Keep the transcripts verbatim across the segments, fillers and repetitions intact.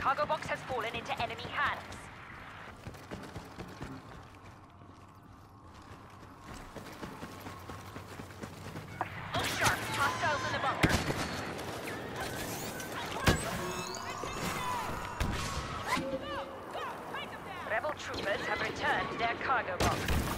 cargo box has fallen into enemy hands. Look sharp. Hostiles in the bunker. Rebel troopers have returned their cargo box.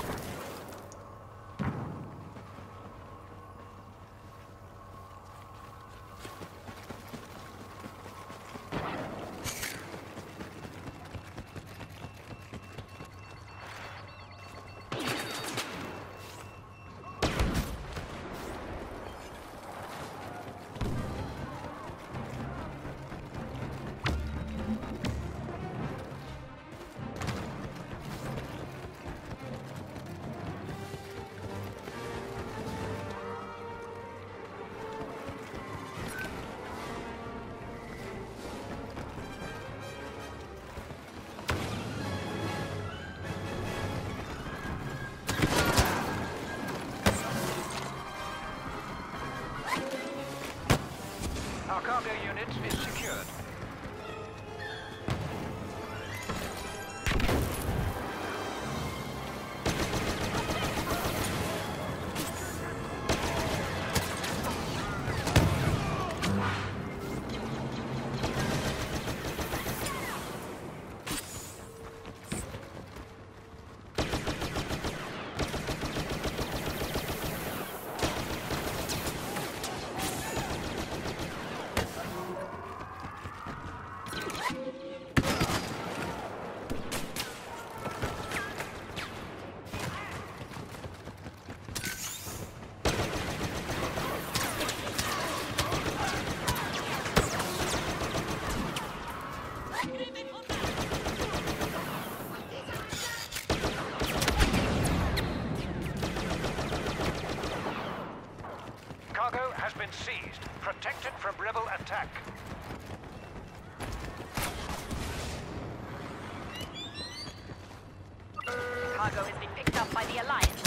Our cargo unit is secured. Cargo has been seized, protected from rebel attack. Cargo has been picked up by the Alliance.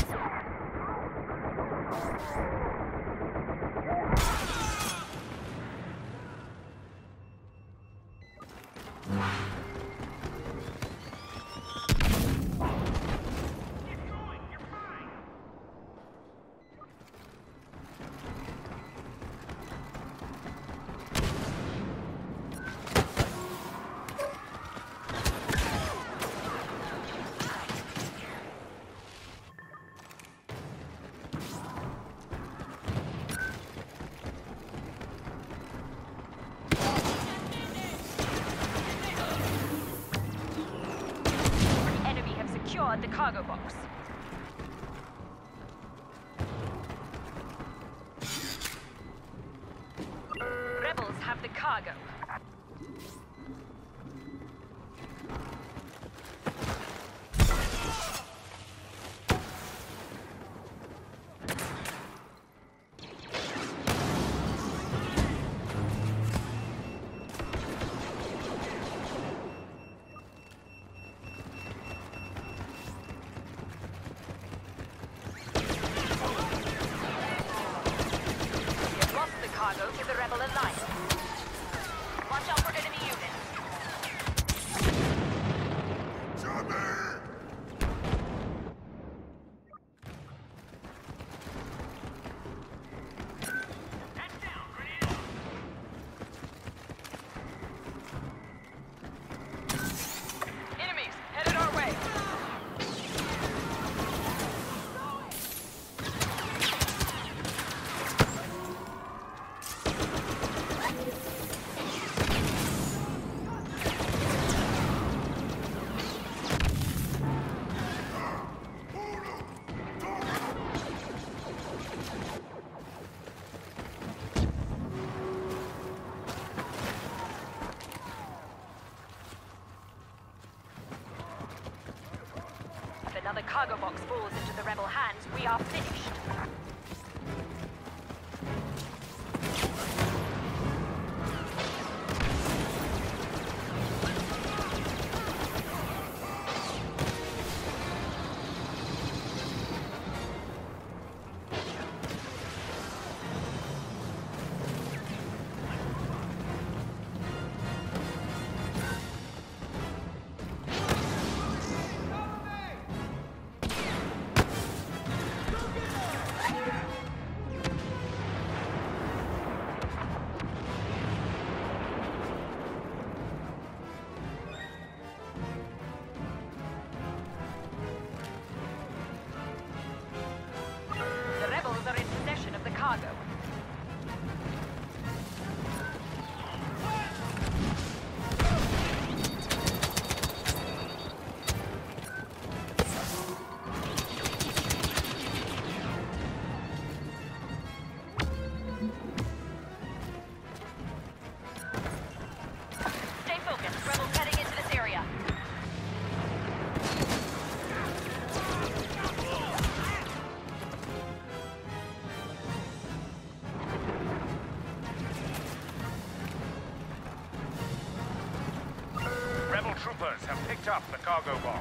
The cargo box. Rebels have the cargo. Cargo to the Rebel Alliance. Watch out for enemy units. Enemies headed our way. If another cargo box falls into the rebel hands, we are finished. picked up the cargo box.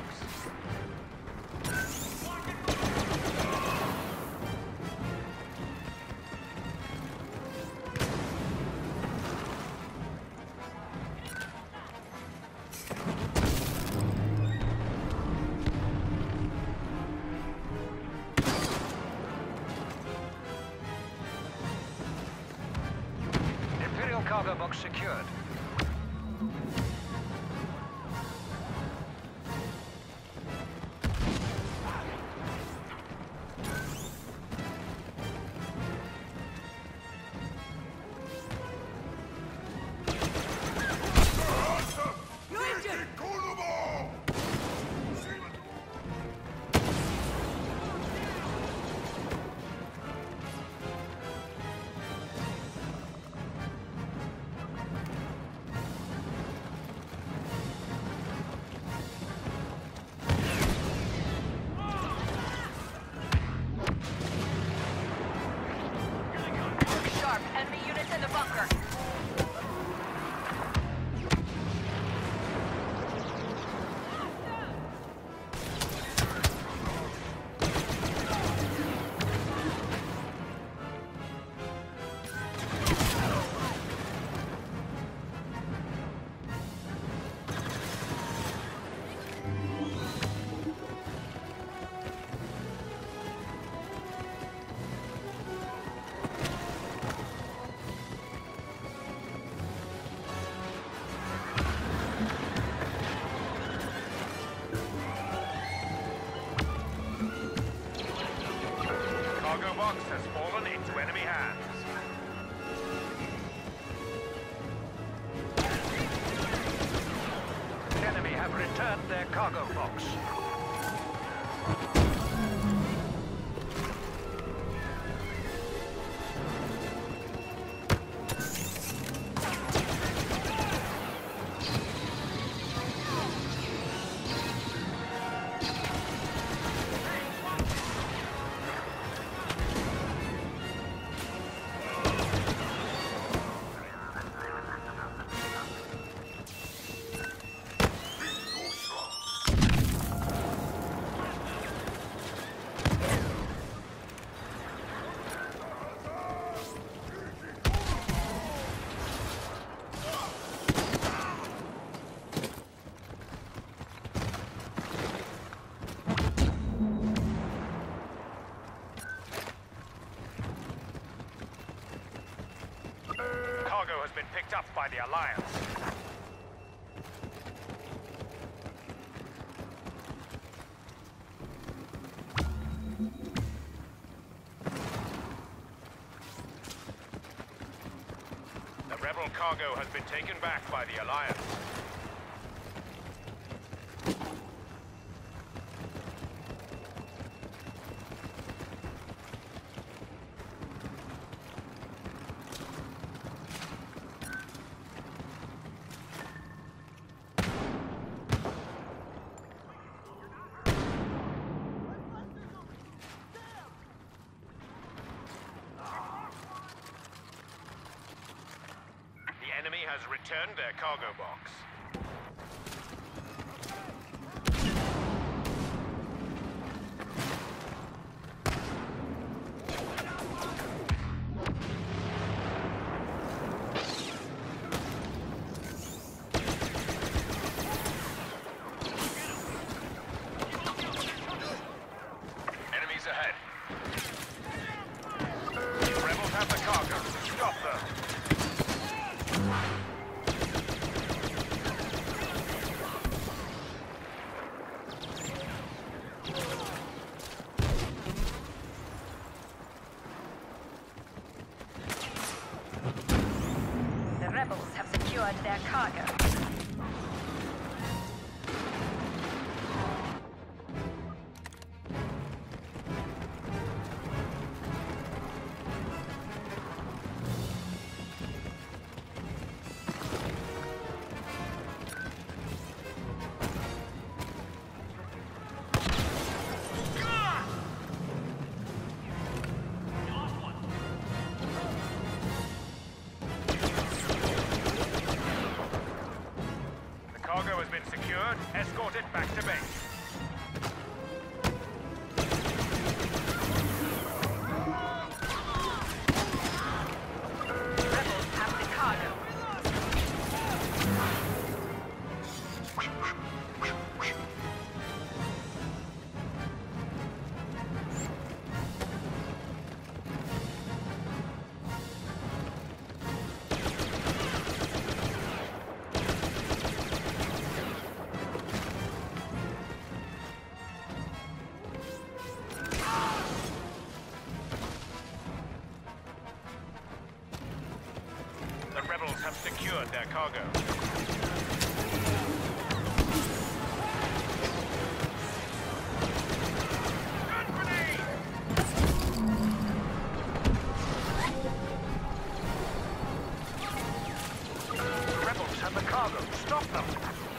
Imperial cargo box secured. Sharp, enemy units in the bunker. Cargo box has fallen into enemy hands. Enemy have returned their cargo box. Cargo has been picked up by the Alliance. The rebel cargo has been taken back by the Alliance. The enemy has returned their cargo box. Enemies ahead. Rebels have the cargo. Stop them. The rebels have secured their cargo. Cargo been secured. Escort it back to base. Rebels have the cargo. The rebels have secured their cargo. Gun grenade! Rebels have the cargo. Stop them!